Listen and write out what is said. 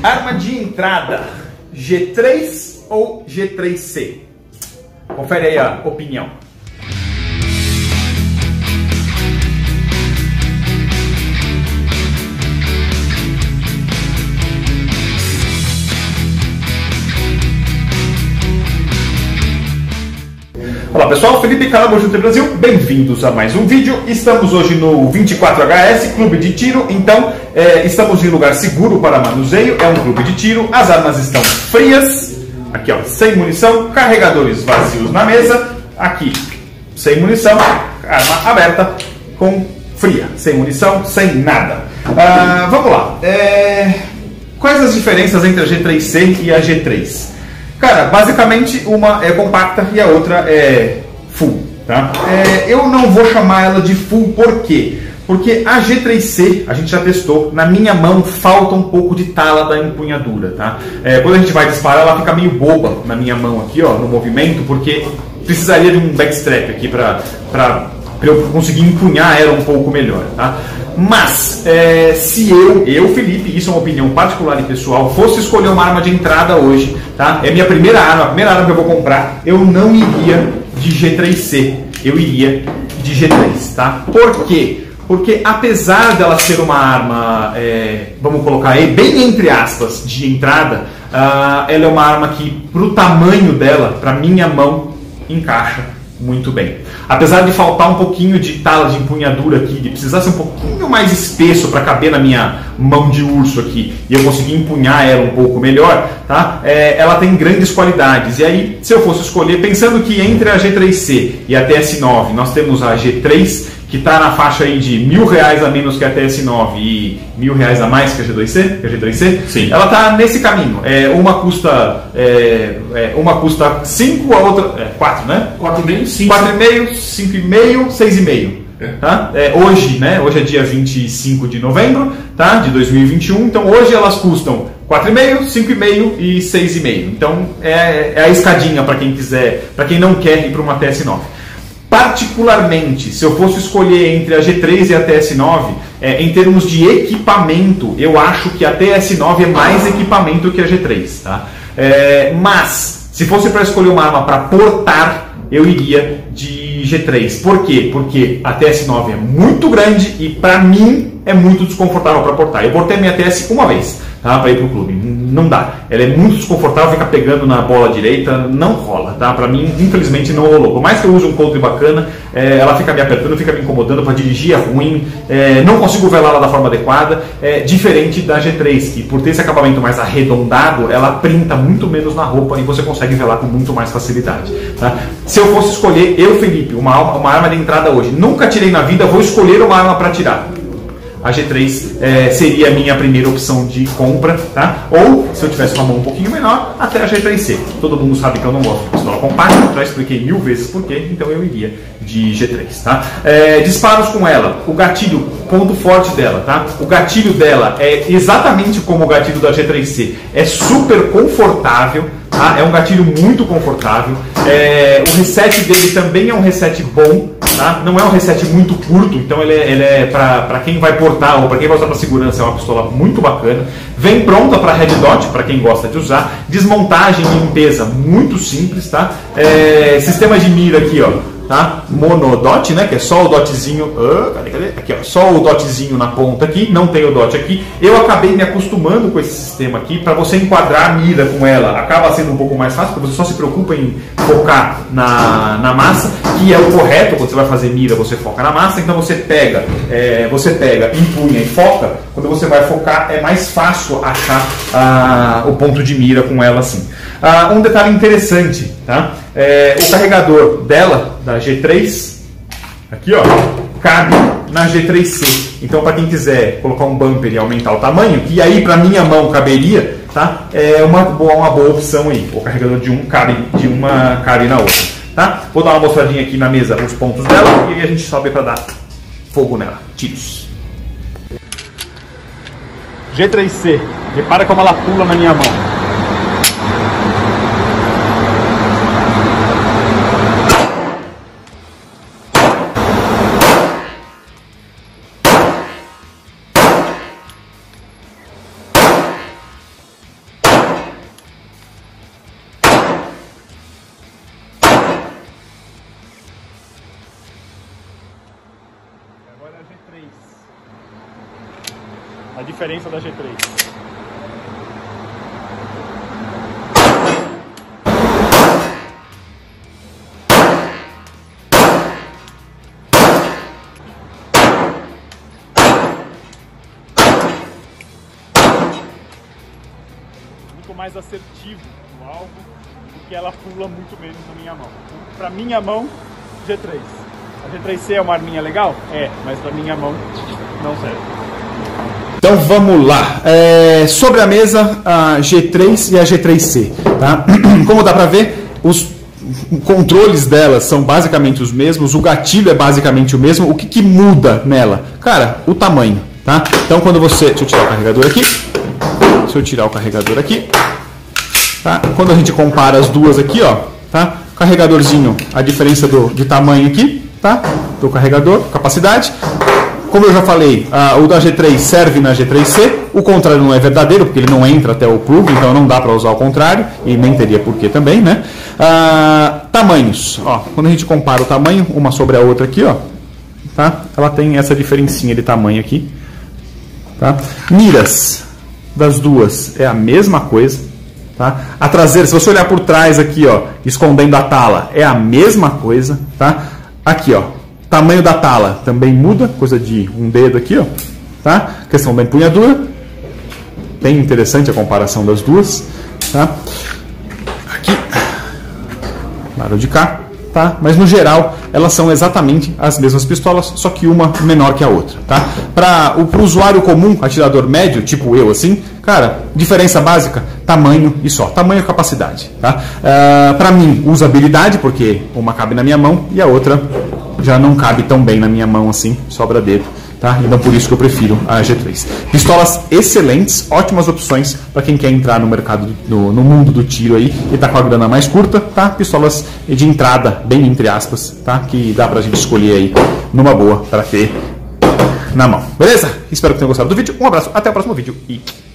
Arma de entrada, G3 ou G3C? Confere aí a opinião. Olá pessoal, Felipe Calabo Junto Brasil, bem-vindos a mais um vídeo. Estamos hoje no 24HS, clube de tiro, então estamos em lugar seguro para manuseio, é um clube de tiro, as armas estão frias, aqui ó, sem munição, carregadores vazios na mesa, aqui sem munição, arma aberta com fria, sem munição, sem nada. Vamos lá, quais as diferenças entre a G3C e a G3? Cara, basicamente uma é compacta e a outra é full, tá? Eu não vou chamar ela de full, por quê? Porque a G3C, a gente já testou, na minha mão falta um pouco de tala da empunhadura, tá? Quando a gente vai disparar, ela fica meio boba na minha mão aqui, ó, no movimento, porque precisaria de um backstrap aqui para eu conseguir empunhar ela um pouco melhor, tá? Mas, se eu, Felipe, isso é uma opinião particular e pessoal, fosse escolher uma arma de entrada hoje, tá? É minha primeira arma, a primeira arma que eu vou comprar, eu não iria de G3C, eu iria de G3, tá? Por quê? Porque apesar dela ser uma arma, vamos colocar aí, bem entre aspas, de entrada, ela é uma arma que, pro tamanho dela, pra minha mão, encaixa muito bem. Apesar de faltar um pouquinho de tala de empunhadura aqui, de precisar ser um pouquinho mais espesso para caber na minha mão de urso aqui e eu conseguir empunhar ela um pouco melhor, tá? Ela tem grandes qualidades. E aí, se eu fosse escolher, pensando que entre a G3C e a TS9 nós temos a G3, que está na faixa aí de R$1.000 a menos que a TS9 e R$1.000 a mais que a G3C, sim. Ela está nesse caminho. Uma custa 5, a outra 4, né? 4,5, 5. 4,5, 5,5, 6,5. Tá? Hoje, né? Hoje é dia 25 de novembro, tá? De 2021. Então hoje elas custam 4,5, 5,5 e 6,5. Então é a escadinha para quem quiser, para quem não quer ir para uma TS9. Particularmente, se eu fosse escolher entre a G3 e a TS9, em termos de equipamento, eu acho que a TS9 é mais equipamento que a G3, tá? Mas, se fosse para escolher uma arma para portar, eu iria de G3. Por quê? Porque a TS9 é muito grande e para mim é muito desconfortável para portar. Eu portei a minha TS uma vez, tá, para ir pro clube. Não dá. Ela é muito desconfortável, fica pegando na bola direita, não rola, tá? Para mim, infelizmente, não rolou. Por mais que eu use um coldre bacana, ela fica me apertando, fica me incomodando, para dirigir é ruim, não consigo velar ela da forma adequada, diferente da G3, que por ter esse acabamento mais arredondado, ela printa muito menos na roupa e você consegue velar com muito mais facilidade, tá? Se eu fosse escolher, eu, Felipe, uma arma de entrada hoje, nunca tirei na vida, vou escolher uma arma para tirar. A G3 seria a minha primeira opção de compra, tá? Ou, se eu tivesse uma mão um pouquinho menor, até a G3C. Todo mundo sabe que eu não gosto de pistola compacta, já expliquei 1000 vezes por quê, então eu iria de G3, tá? Disparos com ela, o gatilho, ponto forte dela, tá? O gatilho dela é exatamente como o gatilho da G3C, é super confortável, tá? É um gatilho muito confortável, o reset dele também é um reset bom, tá? Não é um reset muito curto, então ele é para quem vai portar ou para quem vai usar para segurança, é uma pistola muito bacana. Vem pronta para Red Dot, para quem gosta de usar. Desmontagem e limpeza muito simples, tá? Sistema de mira aqui, ó, tá? Monodot, né? Que é só o dotzinho. Cadê? Aqui, ó, só o dotzinho na ponta aqui, não tem o dot aqui. Eu acabei me acostumando com esse sistema aqui. Para você enquadrar a mira com ela, acaba sendo um pouco mais fácil, porque você só se preocupa em focar na massa, que é o correto. Quando você vai fazer mira, você foca na massa. Então você pega, empunha e foca. Quando você vai focar, é mais fácil achar o ponto de mira com ela assim. Um detalhe interessante, tá? O carregador dela, da G3, aqui ó, cabe na G3C. Então, para quem quiser colocar um bumper e aumentar o tamanho, que aí para minha mão caberia, tá? É uma boa opção aí. O carregador de uma cabe na outra, tá? Vou dar uma mostradinha aqui na mesa os pontos dela e aí a gente sobe para dar fogo nela. Tiros. G3C, repara como ela pula na minha mão. a diferença da G3. Muito mais assertivo no alvo, porque ela pula muito menos na minha mão. Para minha mão, G3. A G3C é uma arminha legal? É, mas para minha mão não serve. Então vamos lá. Sobre a mesa, a G3 e a G3C. Tá? Como dá para ver, os controles delas são basicamente os mesmos, o gatilho é basicamente o mesmo. O que muda nela? Cara, o tamanho. Tá? Então quando você... Deixa eu tirar o carregador aqui. Deixa eu tirar o carregador aqui. Tá? Quando a gente compara as duas aqui, ó, tá? Carregadorzinho, a diferença de tamanho aqui, tá? Do carregador, capacidade. Como eu já falei, o da G3 serve na G3C, o contrário não é verdadeiro, porque ele não entra até o plug, então não dá para usar o contrário, e nem teria porquê também, né? Tamanhos, ó, quando a gente compara o tamanho, uma sobre a outra aqui, ó, tá? Ela tem essa diferencinha de tamanho aqui, tá? Miras das duas é a mesma coisa, tá? A traseira, se você olhar por trás aqui, ó, escondendo a tala, é a mesma coisa, tá? Aqui, ó, tamanho da tala também muda, coisa de um dedo aqui, ó, tá? Questão da empunhadura, bem interessante a comparação das duas, tá? Aqui, lado de cá, tá? Mas no geral elas são exatamente as mesmas pistolas, só que uma menor que a outra, tá? Para o usuário comum, atirador médio, tipo eu assim, cara, diferença básica, tamanho e só, tamanho e capacidade, tá? Para mim, usabilidade, porque uma cabe na minha mão e a outra já não cabe tão bem na minha mão assim, sobra dedo, tá? Então por isso que eu prefiro a G3. Pistolas excelentes, ótimas opções para quem quer entrar no mercado, no mundo do tiro aí e tá com a grana mais curta, tá? Pistolas de entrada, bem entre aspas, tá? Que dá pra gente escolher aí numa boa para ter na mão. Beleza? Espero que tenham gostado do vídeo. Um abraço, até o próximo vídeo e